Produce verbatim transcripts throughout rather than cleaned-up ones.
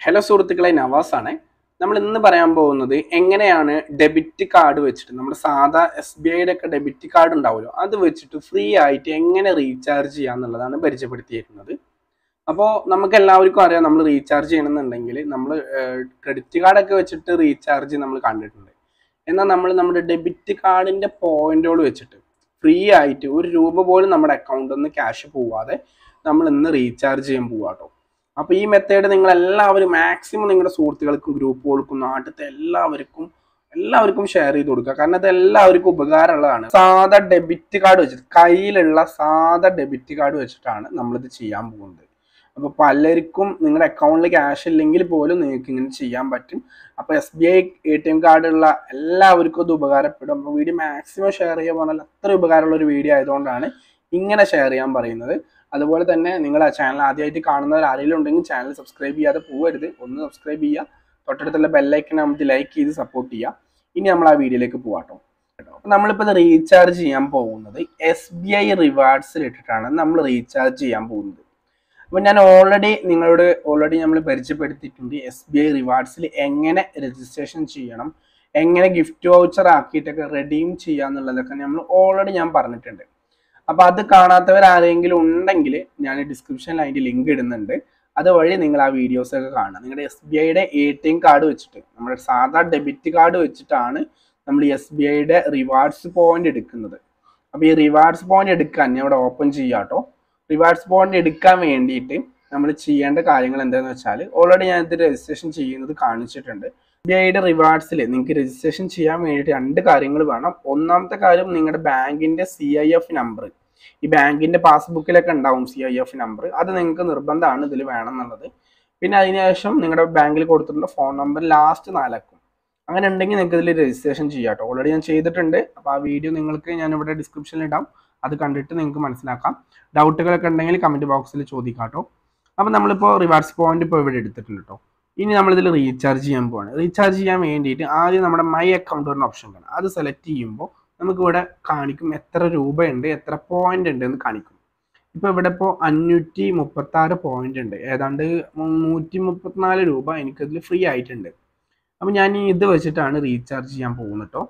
Hello സുഹൃത്തുക്കളെ, നവാസാണ്. നമ്മൾ ഇന്ന് പറയാൻ പോകുന്നത് എങ്ങനെയാണ് ഡെബിറ്റ് കാർഡ് വെച്ചിട്ട് നമ്മുടെ സാധാ എസ് ബി ഐയുടെ ഒക്കെ ഡെബിറ്റ് കാർഡ് ഉണ്ടാവുമല്ലോ, അത് വെച്ചിട്ട് ഫ്രീ ആയിട്ട് എങ്ങനെ റീചാർജ് ചെയ്യാം എന്നുള്ളതാണ് പരിചയപ്പെടുത്തിയിരിക്കുന്നത്. അപ്പോൾ നമുക്ക് എല്ലാവർക്കും അറിയാം, നമ്മൾ റീചാർജ് ചെയ്യണമെന്നുണ്ടെങ്കിൽ നമ്മൾ ക്രെഡിറ്റ് കാർഡൊക്കെ വെച്ചിട്ട് റീചാർജ് നമ്മൾ കണ്ടിട്ടുണ്ട്. എന്നാൽ നമ്മൾ നമ്മുടെ ഡെബിറ്റ് കാർഡിൻ്റെ പോയിന്റുകൾ വെച്ചിട്ട് ഫ്രീ ആയിട്ട് ഒരു രൂപ പോലും നമ്മുടെ അക്കൗണ്ടിൽ നിന്ന് ക്യാഷ് പോവാതെ നമ്മൾ ഇന്ന് റീചാർജ് ചെയ്യാൻ പോവാട്ടോ. അപ്പോൾ ഈ മെത്തേഡ് നിങ്ങൾ എല്ലാവരും മാക്സിമം നിങ്ങളുടെ സുഹൃത്തുക്കൾക്കും ഗ്രൂപ്പുകൾക്കും നാട്ടിലത്തെ എല്ലാവർക്കും എല്ലാവർക്കും ഷെയർ ചെയ്ത് കൊടുക്കുക. കാരണം ഇത് എല്ലാവർക്കും ഉപകാരമുള്ളതാണ്. സാധാ ഡെബിറ്റ് കാർഡ് വെച്ചിട്ട് കയ്യിലുള്ള സാധാ ഡെബിറ്റ് കാർഡ് വെച്ചിട്ടാണ് നമ്മളിത് ചെയ്യാൻ പോകുന്നത്. അപ്പോൾ പലർക്കും നിങ്ങളുടെ അക്കൗണ്ടിൽ ക്യാഷ് ഇല്ലെങ്കിൽ പോലും നിങ്ങൾക്ക് ഇങ്ങനെ ചെയ്യാൻ പറ്റും. അപ്പോൾ S B I A T M കാർഡുള്ള എല്ലാവർക്കും ഇത് ഉപകാരപ്പെടും. അപ്പോൾ വീഡിയോ മാക്സിമം ഷെയർ ചെയ്യാൻ പറഞ്ഞാൽ അത്ര ഉപകാരമുള്ള ഒരു വീഡിയോ ആയതുകൊണ്ടാണ് ഇങ്ങനെ ഷെയർ ചെയ്യാൻ പറയുന്നത്. അതുപോലെ തന്നെ നിങ്ങൾ ആ ചാനൽ ആദ്യമായിട്ട് കാണുന്നവർ ആരെങ്കിലും ഉണ്ടെങ്കിൽ ചാനൽ സബ്സ്ക്രൈബ് ചെയ്യാതെ പോകരുത്. ഒന്ന് സബ്സ്ക്രൈബ് ചെയ്യുക, തൊട്ടടുത്തുള്ള ബെല്ലൈക്കൻ നമുക്ക് ലൈക്ക് ചെയ്ത് സപ്പോർട്ട് ചെയ്യുക. ഇനി നമ്മൾ ആ വീഡിയോയിലേക്ക് പോകാട്ടോ. അപ്പോൾ നമ്മളിപ്പോൾ ഇത് റീചാർജ് ചെയ്യാൻ പോകുന്നത് എസ് ബി ഐ റിവാർഡ്സിൽ ഇട്ടിട്ടാണ് നമ്മൾ റീചാർജ് ചെയ്യാൻ പോകുന്നത്. അപ്പോൾ ഞാൻ ഓൾറെഡി നിങ്ങളോട് ഓൾറെഡി നമ്മൾ പരിചയപ്പെടുത്തിയിട്ടുണ്ട് എസ് ബി ഐ റിവാർഡ്സിൽ എങ്ങനെ രജിസ്ട്രേഷൻ ചെയ്യണം, എങ്ങനെ ഗിഫ്റ്റ് വൗച്ചർ ആക്കിയിട്ടൊക്കെ റെഡീം ചെയ്യുക എന്നുള്ളതൊക്കെ നമ്മൾ ഓൾറെഡി ഞാൻ പറഞ്ഞിട്ടുണ്ട്. അപ്പോൾ അത് കാണാത്തവർ ആരെങ്കിലും ഉണ്ടെങ്കിൽ ഞാൻ ഡിസ്ക്രിപ്ഷനിൽ അതിൻ്റെ ലിങ്ക് ഇടുന്നുണ്ട്. അതുവഴി നിങ്ങൾ ആ വീഡിയോസ് ഒക്കെ കാണുക. നിങ്ങളുടെ എസ് ബി ഐയുടെ എ ടി എം കാർഡ് വെച്ചിട്ട്, നമ്മുടെ സാധാ ഡെബിറ്റ് കാർഡ് വെച്ചിട്ടാണ് നമ്മൾ ഈ എസ് ബി ഐയുടെ റിവാർഡ്സ് പോയിന്റ് എടുക്കുന്നത്. അപ്പോൾ ഈ റിവാർഡ്സ് പോയിന്റ് എടുക്കാൻ ഞാൻ ഇവിടെ ഓപ്പൺ ചെയ്യാം കേട്ടോ. റിവാർഡ്സ് പോയിന്റ് എടുക്കാൻ വേണ്ടിയിട്ട് നമ്മൾ ചെയ്യേണ്ട കാര്യങ്ങൾ എന്താണെന്ന് വെച്ചാൽ ഓൾറെഡി ഞാൻ ഇത് രജിസ്ട്രേഷൻ ചെയ്യുന്നത് കാണിച്ചിട്ടുണ്ട്. എസ് ബി ഐയുടെ റിവാർഡ്സിൽ നിങ്ങൾക്ക് രജിസ്ട്രേഷൻ ചെയ്യാൻ വേണ്ടിയിട്ട് രണ്ട് കാര്യങ്ങൾ വേണം. ഒന്നാമത്തെ കാര്യം നിങ്ങളുടെ ബാങ്കിൻ്റെ സി ഐ എഫ് നമ്പർ. ഈ ബാങ്കിൻ്റെ പാസ്ബുക്കിലൊക്കെ ഉണ്ടാവും സി ഐ എഫ് നമ്പർ. അത് നിങ്ങൾക്ക് നിർബന്ധമാണ് ഇതിൽ വേണം എന്നുള്ളത്. പിന്നെ അതിനുശേഷം നിങ്ങളുടെ ബാങ്കിൽ കൊടുത്തിട്ടുള്ള ഫോൺ നമ്പർ ലാസ്റ്റ് നാലക്കും. അങ്ങനെ ഉണ്ടെങ്കിൽ നിങ്ങൾക്ക് ഇതിൽ രജിസ്ട്രേഷൻ ചെയ്യാം കേട്ടോ. ഓൾറെഡി ഞാൻ ചെയ്തിട്ടുണ്ട്. അപ്പോൾ ആ വീഡിയോ നിങ്ങൾക്ക് ഞാനിവിടെ ഡിസ്ക്രിപ്ഷനിൽ ഇടാം. അത് കണ്ടിട്ട് നിങ്ങൾക്ക് മനസ്സിലാക്കാം. ഡൗട്ടുകളൊക്കെ ഉണ്ടെങ്കിൽ കമൻറ്റ് ബോക്സിൽ ചോദിക്കാം കേട്ടോ. അപ്പോൾ നമ്മളിപ്പോൾ റിവാർഡ്സ് പോയിന്റ് ഇപ്പോൾ ഇവിടെ എടുത്തിട്ടുണ്ട് കേട്ടോ. ഇനി നമ്മളിതിൽ റീചാർജ് ചെയ്യാൻ പോവാണ്. റീചാർജ് ചെയ്യാൻ വേണ്ടിയിട്ട് ആദ്യം നമ്മുടെ മൈ അക്കൗണ്ട് പറഞ്ഞ ഓപ്ഷൻ കാണാം. അത് സെലക്ട് ചെയ്യുമ്പോൾ നമുക്കിവിടെ കാണിക്കും എത്ര രൂപയുണ്ട്, എത്ര പോയിന്റ് ഉണ്ട് എന്ന് കാണിക്കും. ഇപ്പോൾ ഇവിടെ ഇപ്പോൾ അഞ്ഞൂറ്റി മുപ്പത്തി ആറ് പോയിന്റ് ഉണ്ട്. ഏതാണ്ട് നൂറ്റി മുപ്പത്തിനാല് രൂപ എനിക്കതിൽ ഫ്രീ ആയിട്ടുണ്ട്. അപ്പോൾ ഞാൻ ഇത് വെച്ചിട്ടാണ് റീചാർജ് ചെയ്യാൻ പോകുന്നത് കേട്ടോ.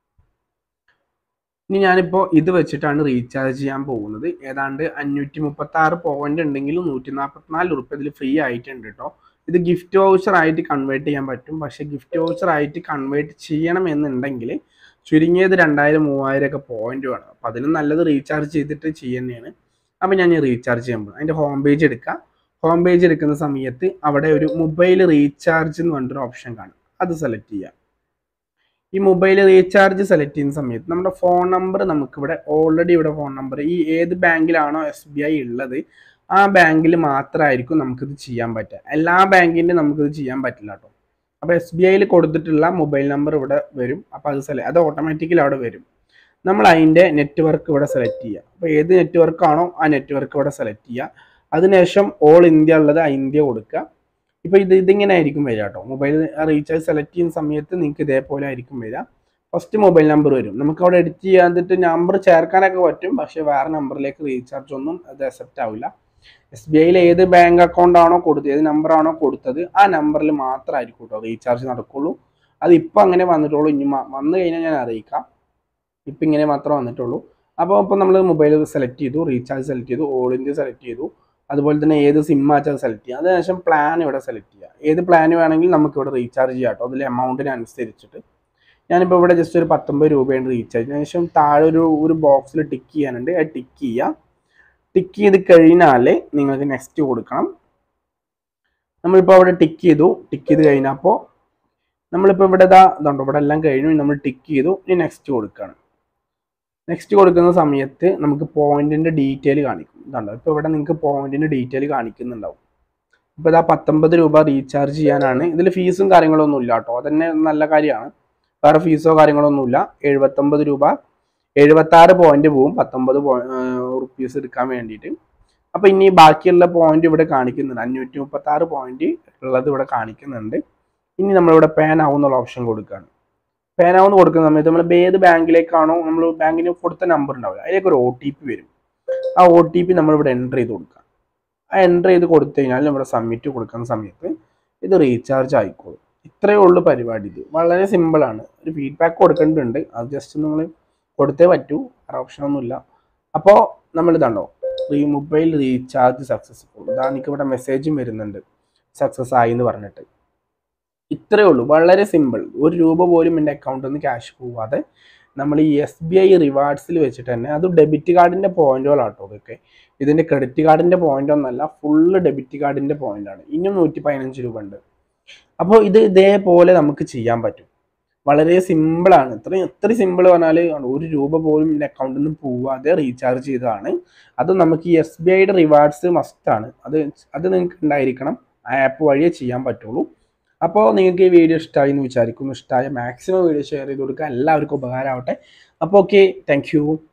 ഇനി ഞാനിപ്പോൾ ഇത് വെച്ചിട്ടാണ് റീചാർജ് ചെയ്യാൻ പോകുന്നത്. ഏതാണ്ട് അഞ്ഞൂറ്റി മുപ്പത്തി ആറ് പോയിന്റ് ഉണ്ടെങ്കിലും നൂറ്റി നാൽപ്പത്തിനാല് റുപ്യ ഇതിൽ ഫ്രീ ആയിട്ടുണ്ട് കേട്ടോ. ഇത് ഗിഫ്റ്റ് വൗച്ചർ ആയിട്ട് കൺവേർട്ട് ചെയ്യാൻ പറ്റും. പക്ഷേ ഗിഫ്റ്റ് വൗച്ചർ ആയിട്ട് കൺവേർട്ട് ചെയ്യണം എന്നുണ്ടെങ്കിൽ ചുരുങ്ങിയത് രണ്ടായിരം മൂവായിരം ഒക്കെ പോയിന്റ് വേണം. അപ്പോൾ അതിലും നല്ലത് റീചാർജ് ചെയ്തിട്ട് ചെയ്യുന്നതാണ്. അപ്പോൾ ഞാൻ റീചാർജ് ചെയ്യാൻ പോകും. അതിൻ്റെ ഹോം പേജ് എടുക്കുക. ഹോം പേജ് എടുക്കുന്ന സമയത്ത് അവിടെ ഒരു മൊബൈൽ റീചാർജ് എന്ന് പറഞ്ഞൊരു ഓപ്ഷൻ കാണും. അത് സെലക്ട് ചെയ്യുക. ഈ മൊബൈൽ റീചാർജ് സെലക്ട് ചെയ്യുന്ന സമയത്ത് നമ്മുടെ ഫോൺ നമ്പർ നമുക്കിവിടെ ഓൾറെഡി ഇവിടെ ഫോൺ നമ്പർ ഈ ഏത് ബാങ്കിലാണോ എസ് ബി ഐ ഉള്ളത് ആ ബാങ്കിൽ മാത്രമായിരിക്കും നമുക്കിത് ചെയ്യാൻ പറ്റുക. എല്ലാ ബാങ്കിൻ്റെ നമുക്കിത് ചെയ്യാൻ പറ്റില്ല കേട്ടോ. അപ്പോൾ എസ് ബി ഐയിൽ കൊടുത്തിട്ടുള്ള മൊബൈൽ നമ്പർ ഇവിടെ വരും. അപ്പോൾ അത് സെലക്ട് അത് ഓട്ടോമാറ്റിക്കലി അവിടെ വരും. നമ്മൾ അതിൻ്റെ നെറ്റ്വർക്ക് ഇവിടെ സെലക്ട് ചെയ്യുക. അപ്പോൾ ഏത് നെറ്റ്വർക്ക് ആണോ ആ നെറ്റ്വർക്ക് ഇവിടെ സെലക്ട് ചെയ്യുക. അതിനുശേഷം ഓൾ ഇന്ത്യ ഉള്ളത് ആ ഇന്ത്യ കൊടുക്കുക. ഇപ്പോൾ ഇത് ഇതിങ്ങനെ ആയിരിക്കും വരിക കേട്ടോ. മൊബൈൽ റീചാർജ് സെലക്ട് ചെയ്യുന്ന സമയത്ത് നിങ്ങൾക്ക് ഇതേപോലെ ആയിരിക്കും വരിക. ഫസ്റ്റ് മൊബൈൽ നമ്പർ വരും. നമുക്ക് അവിടെ എഡിറ്റ് ചെയ്യാതിട്ട് നമ്പർ ചേർക്കാനൊക്കെ പറ്റും. പക്ഷേ വേറെ നമ്പറിലേക്ക് റീചാർജ് ഒന്നും അത് അക്സെപ്റ്റ് ആവില്ല. എസ് ബി ഐയിൽ ഏത് ബാങ്ക് അക്കൗണ്ട് ആണോ കൊടുത്തത്, ഏത് നമ്പർ ആണോ കൊടുത്തത് ആ നമ്പറിൽ മാത്രമായിരിക്കും കേട്ടോ റീചാർജ് നടക്കുള്ളൂ. അത് ഇപ്പം അങ്ങനെ വന്നിട്ടുള്ളൂ. ഇനി വന്നു കഴിഞ്ഞാൽ ഞാൻ അറിയിക്കാം. ഇപ്പം ഇങ്ങനെ മാത്രമേ വന്നിട്ടുള്ളൂ. അപ്പോൾ ഇപ്പോൾ നമ്മൾ മൊബൈൽ സെലക്ട് ചെയ്തു, റീചാർജ് സെലക്ട് ചെയ്തു, ഓൾ ഇന്ത്യ സെലക്ട് ചെയ്തു. അതുപോലെ തന്നെ ഏത് സിം ആച്ചാൽ സെലക്ട് ചെയ്യുക. അതിനുശേഷം പ്ലാൻ ഇവിടെ സെലക്ട് ചെയ്യുക. ഏത് പ്ലാൻ വേണമെങ്കിൽ നമുക്ക് ഇവിടെ റീചാർജ് ചെയ്യാം കേട്ടോ. അതിൽ എമൗണ്ടിനനുസരിച്ചിട്ട് ഞാനിപ്പോൾ ഇവിടെ ജസ്റ്റ് ഒരു പത്തൊമ്പത് രൂപയാണ് റീചാർജ്. അതിനുശേഷം താഴെ ഒരു ഒരു ബോക്സിൽ ടിക്ക് ചെയ്യാനുണ്ട്. അത് ടിക്ക് ചെയ്യുക. ടിക്ക് ചെയ്ത് കഴിഞ്ഞാൽ നിങ്ങൾക്ക് നെക്സ്റ്റ് കൊടുക്കണം. നമ്മളിപ്പോൾ അവിടെ ടിക്ക് ചെയ്തു. ടിക്ക് ചെയ്ത് കഴിഞ്ഞപ്പോൾ നമ്മളിപ്പോൾ ഇവിടെ ഇതാ ഇതുണ്ടോ, ഇവിടെ എല്ലാം കഴിഞ്ഞു. നമ്മൾ ടിക്ക് ചെയ്തു. ഇനി നെക്സ്റ്റ് കൊടുക്കുകയാണ്. നെക്സ്റ്റ് കൊടുക്കുന്ന സമയത്ത് നമുക്ക് പോയിന്റിൻ്റെ ഡീറ്റെയിൽ കാണിക്കും. ഇതുണ്ടോ, ഇപ്പോൾ ഇവിടെ നിങ്ങൾക്ക് പോയിന്റിൻ്റെ ഡീറ്റെയിൽ കാണിക്കുന്നുണ്ടാവും. ഇപ്പോൾ ഇതാ പത്തൊമ്പത് രൂപ റീചാർജ് ചെയ്യാനാണ്. ഇതിൽ ഫീസും കാര്യങ്ങളൊന്നും ഇല്ല കേട്ടോ. അതന്നെ നല്ല കാര്യമാണ്. വേറെ ഫീസോ കാര്യങ്ങളൊന്നുമില്ല. എഴുപത്തൊമ്പത് രൂപ എഴുപത്താറ് പോയിന്റ് പോവും പത്തൊമ്പത് റുപ്പീസ് എടുക്കാൻ വേണ്ടിയിട്ട്. അപ്പോൾ ഇനി ബാക്കിയുള്ള പോയിന്റ് ഇവിടെ കാണിക്കുന്നുണ്ട്. അഞ്ഞൂറ്റി മുപ്പത്തി ആറ് പോയിന്റ് ഉള്ളത് ഇവിടെ കാണിക്കുന്നുണ്ട്. ഇനി നമ്മളിവിടെ പേ നൗ എന്നുള്ള ഓപ്ഷൻ കൊടുക്കുകയാണ്. പേ നൗ എന്ന് കൊടുക്കുന്ന സമയത്ത് നമ്മൾ ഏത് ബാങ്കിലേക്കാണോ നമ്മൾ ബാങ്കിന് കൊടുത്ത നമ്പർ ഉണ്ടാവില്ല, അതിലേക്ക് ഒരു ഒ ടി പി വരും. ആ ഒ ടി പി നമ്മളിവിടെ എൻ്റർ ചെയ്ത് കൊടുക്കുക. ആ എൻ്റർ ചെയ്ത് കൊടുത്തു കഴിഞ്ഞാൽ നമ്മുടെ സബ്മിറ്റ് കൊടുക്കുന്ന സമയത്ത് ഇത് റീചാർജ് ആയിക്കോളും. ഇത്രയേ ഉള്ളൂ പരിപാടി. ഇത് വളരെ സിമ്പിളാണ്. ഒരു ഫീഡ്ബാക്ക് കൊടുക്കേണ്ടതുണ്ട്, അത് ജസ്റ്റ് നിങ്ങൾ കൊടുത്തേ പറ്റൂ, വേറെ ഓപ്ഷനൊന്നുമില്ല. അപ്പോൾ നമ്മൾ ഇതാണോ ഈ മൊബൈൽ റീചാർജ് സക്സസ്ഫുൾ, ഇതാണ് എനിക്ക് ഇവിടെ മെസ്സേജും വരുന്നുണ്ട് സക്സസ് ആയി എന്ന് പറഞ്ഞിട്ട്. ഇത്രയേ ഉള്ളൂ, വളരെ സിമ്പിൾ. ഒരു രൂപ പോലും എൻ്റെ അക്കൗണ്ടിൽ നിന്ന് ക്യാഷ് പോവാതെ നമ്മൾ ഈ എസ് ബി ഐ റിവാർഡ്സിൽ വെച്ചിട്ട് തന്നെ, അത് ഡെബിറ്റ് കാർഡിൻ്റെ പോയിന്റുകളാട്ടോ ഇതൊക്കെ, ഇതിൻ്റെ ക്രെഡിറ്റ് കാർഡിൻ്റെ പോയിന്റ് ഒന്നല്ല, ഫുള്ള് ഡെബിറ്റ് കാർഡിൻ്റെ പോയിന്റാണ്. ഇനിയും നൂറ്റി പതിനഞ്ച് രൂപ ഉണ്ട്. അപ്പോൾ ഇത് ഇതേപോലെ നമുക്ക് ചെയ്യാൻ പറ്റും. വളരെ സിമ്പിളാണ്. ഇത്രയും എത്ര സിമ്പിൾ പറഞ്ഞാൽ ഒരു രൂപ പോലും എൻ്റെ അക്കൗണ്ടിൽ നിന്ന് പോവാതെ റീചാർജ് ചെയ്തതാണ്. അത് നമുക്ക് ഈ എസ് ബി ഐയുടെ റിവാർഡ്സ് മസ്റ്റാണ്. അത് അത് നിങ്ങൾക്ക് ഉണ്ടായിരിക്കണം. ആ ആപ്പ് വഴിയേ ചെയ്യാൻ പറ്റുള്ളൂ. അപ്പോൾ നിങ്ങൾക്ക് ഈ വീഡിയോ ഇഷ്ടമായി എന്ന് വിചാരിക്കുന്നു. ഇഷ്ടമായ മാക്സിമം വീഡിയോ ഷെയർ ചെയ്ത് കൊടുക്കുക. എല്ലാവർക്കും ഉപകാരമാവട്ടെ. അപ്പോൾ ഓക്കെ, താങ്ക് യു.